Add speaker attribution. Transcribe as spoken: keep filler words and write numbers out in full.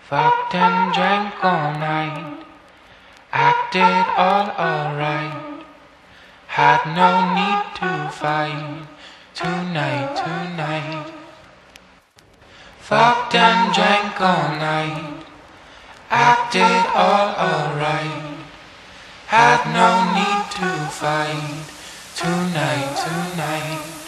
Speaker 1: Fucked and drank all night, acted all alright, had no need to fight, tonight, tonight. Fucked and drank all night, acted all alright, had no need to fight, tonight, tonight.